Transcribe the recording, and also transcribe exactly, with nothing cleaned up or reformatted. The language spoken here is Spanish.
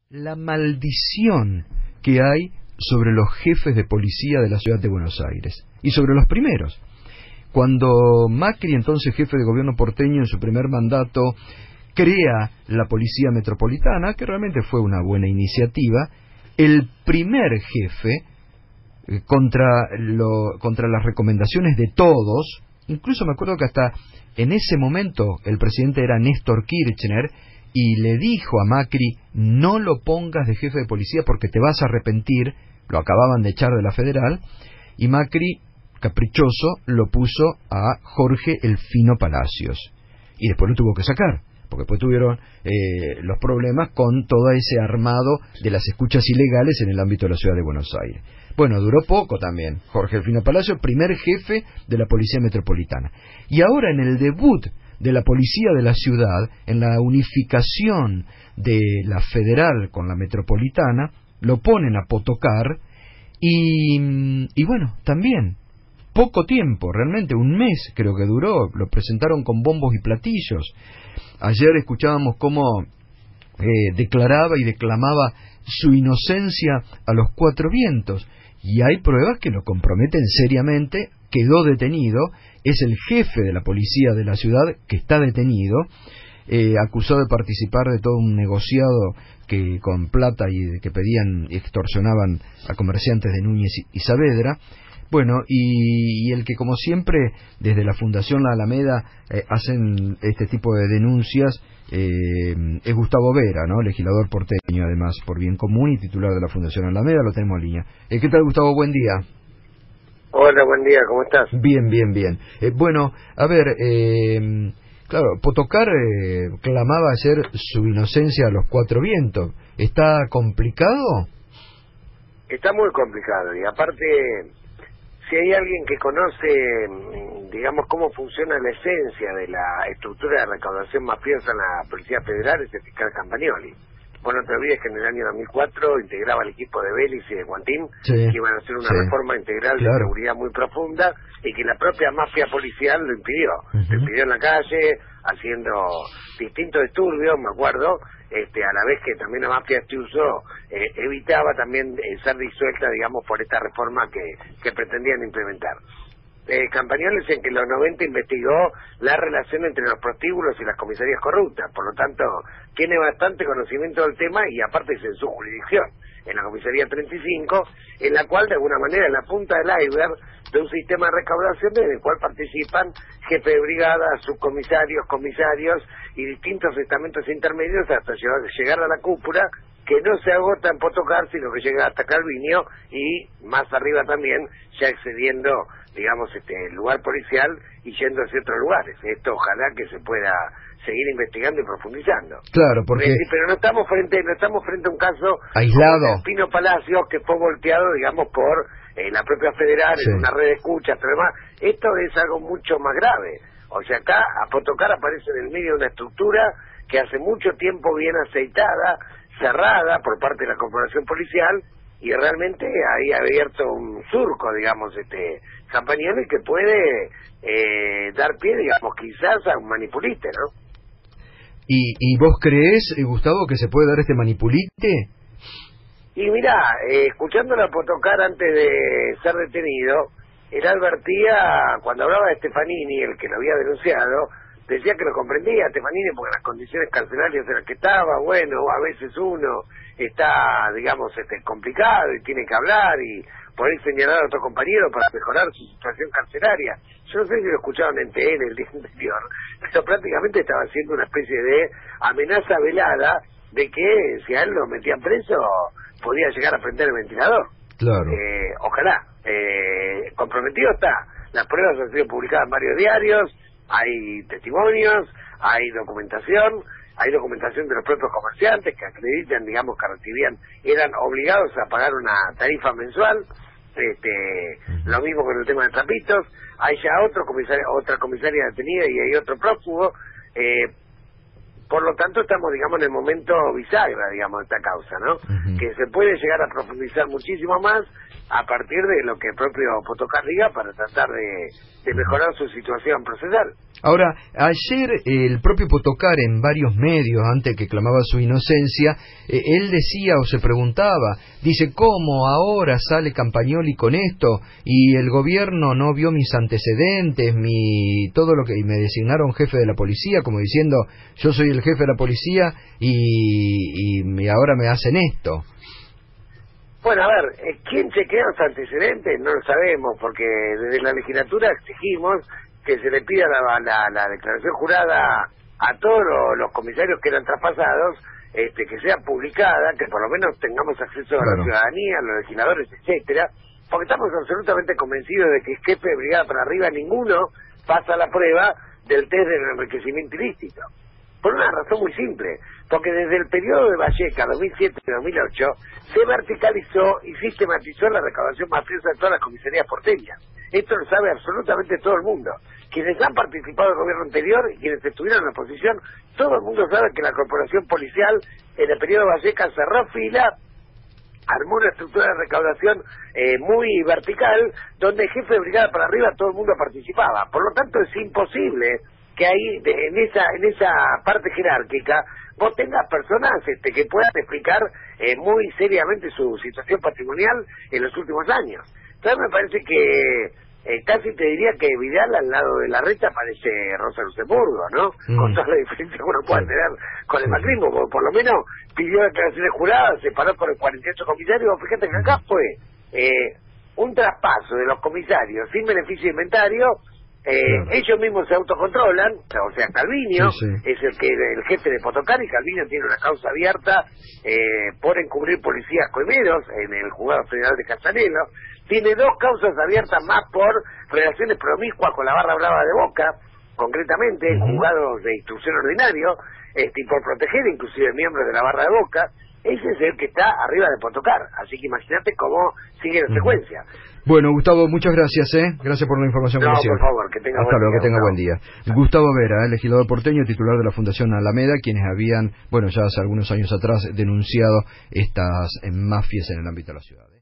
la maldición que hay sobre los jefes de policía de la ciudad de Buenos Aires y sobre los primeros. Cuando Macri, entonces jefe de gobierno porteño, en su primer mandato crea la Policía Metropolitana, que realmente fue una buena iniciativa, el primer jefe, eh, contra, lo, contra las recomendaciones de todos, incluso me acuerdo que hasta en ese momento el presidente era Néstor Kirchner, y le dijo a Macri: no lo pongas de jefe de policía porque te vas a arrepentir. Lo acababan de echar de la Federal, y Macri, caprichoso, lo puso a Jorge El Fino Palacios, y después lo tuvo que sacar, porque después tuvieron eh, los problemas con todo ese armado de las escuchas ilegales en el ámbito de la ciudad de Buenos Aires. Bueno, duró poco también Jorge El Fino Palacios, primer jefe de la Policía Metropolitana. Y ahora, en el debut de la policía de la ciudad, en la unificación de la federal con la metropolitana, lo ponen a Potocar, y, y bueno, también poco tiempo, realmente un mes creo que duró, lo presentaron con bombos y platillos. Ayer escuchábamos cómo eh, declaraba y declamaba su inocencia a los cuatro vientos, y hay pruebas que lo comprometen seriamente. Quedó detenido, es el jefe de la policía de la ciudad que está detenido, eh, acusado de participar de todo un negociado que con plata y de que pedían y extorsionaban a comerciantes de Núñez y Saavedra. Bueno, y, y el que, como siempre, desde la Fundación La Alameda eh, hacen este tipo de denuncias, eh, es Gustavo Vera, ¿no? Legislador porteño, además, por Bien Común, y titular de la Fundación La Alameda. Lo tenemos en línea. Eh, ¿Qué tal, Gustavo? Buen día. Hola, buen día, ¿cómo estás? Bien, bien, bien. Eh, bueno, a ver, eh, claro, Potocar eh, clamaba ayer su inocencia a los cuatro vientos. ¿Está complicado? Está muy complicado, y aparte, si hay alguien que conoce, digamos, cómo funciona la esencia de la estructura de recaudación mafiosa en la Policía Federal, es el fiscal Campagnoli. Vos no te olvides que en el año dos mil cuatro integraba el equipo de Vélez y de Guantín, sí, que iban a hacer una sí. reforma integral claro. de seguridad muy profunda, y que la propia mafia policial lo impidió. Uh-huh. Lo impidió en la calle, haciendo distintos disturbios, me acuerdo, este, a la vez que también la mafia Estiuso eh, evitaba también eh, ser disuelta, digamos, por esta reforma que, que pretendían implementar. Eh, Campagnoli es en que en los noventa investigó la relación entre los prostíbulos y las comisarías corruptas, por lo tanto tiene bastante conocimiento del tema, y aparte es en su jurisdicción, en la comisaría treinta y cinco, en la cual de alguna manera es la punta del iceberg de un sistema de recaudación en el cual participan jefes de brigada, subcomisarios, comisarios y distintos estamentos intermedios hasta llegar a la cúpula, que no se agota en Potocar, sino que llega hasta Calviño y más arriba también, ya excediendo, digamos, este el lugar policial y yendo hacia otros lugares. Esto ojalá que se pueda seguir investigando y profundizando. Claro, porque... Pero no estamos frente no estamos frente a un caso aislado. Pino Palacios, que fue volteado, digamos, por eh, la propia Federal, sí. en una red de escuchas, pero demás. Esto es algo mucho más grave. O sea, acá a Potocar aparece en el medio de una estructura que hace mucho tiempo bien aceitada, cerrada por parte de la corporación policial, y realmente ahí ha abierto un surco, digamos, este Campagnoli, que puede eh, dar pie, digamos, quizás a un manipulite, ¿no? ¿Y, y vos creés, Gustavo, que se puede dar este manipulite? Y mirá, eh, escuchándolo a Potocar antes de ser detenido, él advertía, cuando hablaba de Stefanini, el que lo había denunciado, decía que lo comprendía Stefanini porque las condiciones carcelarias en las que estaba, bueno, a veces uno está, digamos, este complicado y tiene que hablar y poder señalar a otro compañero para mejorar su situación carcelaria. Yo no sé si lo escucharon en T N el día anterior, pero prácticamente estaba haciendo una especie de amenaza velada de que si a él lo metían preso podía llegar a prender el ventilador. Claro. Eh, ojalá. Eh, comprometido está. Las pruebas han sido publicadas en varios diarios, hay testimonios, hay documentación, hay documentación de los propios comerciantes que acreditan, digamos, que recibían, eran obligados a pagar una tarifa mensual, este, uh-huh. lo mismo con el tema de trapitos. Hay ya otro comisario, otra comisaria detenida y hay otro prófugo, eh, por lo tanto estamos, digamos, en el momento bisagra, digamos, de esta causa, ¿no? Uh-huh. Que se puede llegar a profundizar muchísimo más a partir de lo que el propio Potocar diga para tratar de, de mejorar su situación procesal. Ahora, ayer eh, el propio Potocar en varios medios, antes que clamaba su inocencia, eh, él decía o se preguntaba, dice, ¿cómo ahora sale Campagnoli con esto? Y el gobierno no vio mis antecedentes, mi todo lo que y me designaron jefe de la policía, como diciendo, yo soy el jefe de la policía y, y, y ahora me hacen esto. Bueno, a ver, ¿quién chequea los antecedentes? No lo sabemos, porque desde la legislatura exigimos que se le pida la, la, la declaración jurada a todos los, los comisarios que eran traspasados, este, que sea publicada, que por lo menos tengamos acceso a Claro. la ciudadanía, a los legisladores, etcétera, porque estamos absolutamente convencidos de que jefe de brigada para arriba ninguno pasa la prueba del test del enriquecimiento ilícito. Por una razón muy simple, porque desde el periodo de Valleca, dos mil siete y dos mil ocho, se verticalizó y sistematizó la recaudación mafiosa de todas las comisarías porteñas. Esto lo sabe absolutamente todo el mundo. Quienes han participado del gobierno anterior y quienes estuvieron en la oposición, todo el mundo sabe que la corporación policial en el periodo de Valleca cerró fila, armó una estructura de recaudación eh, muy vertical, donde jefe de brigada para arriba todo el mundo participaba. Por lo tanto, es imposible que ahí, de, en esa en esa parte jerárquica, vos tengas personas este, que puedan explicar eh, muy seriamente su situación patrimonial en los últimos años. Entonces me parece que eh, casi te diría que Vidal al lado de la reta parece Rosa Luxemburgo, ¿no? Mm. Con toda la diferencia que uno puede sí. tener con el macrismo, por, por lo menos pidió declaraciones juradas, se paró con el cuarenta y ocho comisarios. Fíjate que acá fue eh, un traspaso de los comisarios sin beneficio de inventario. Eh, claro. Ellos mismos se autocontrolan, o sea, Calviño sí, sí. es el que el jefe de Potocar, y Calviño tiene una causa abierta eh, por encubrir policías coimeros en el juzgado federal de Casanelo. Tiene dos causas abiertas más por relaciones promiscuas con la barra brava de Boca, concretamente en uh-huh. juzgados de instrucción ordinario, este, y por proteger inclusive miembros de la barra de Boca. Ese es el que está arriba de Potocar, así que imagínate cómo sigue la uh-huh. secuencia. Bueno, Gustavo, muchas gracias, ¿eh? Gracias por la información. No, por favor, que tenga Hasta buen luego, día, que tenga no. buen día. Gustavo Vera, el legislador porteño, titular de la Fundación Alameda, quienes habían, bueno, ya hace algunos años atrás denunciado estas eh, mafias en el ámbito de la ciudad.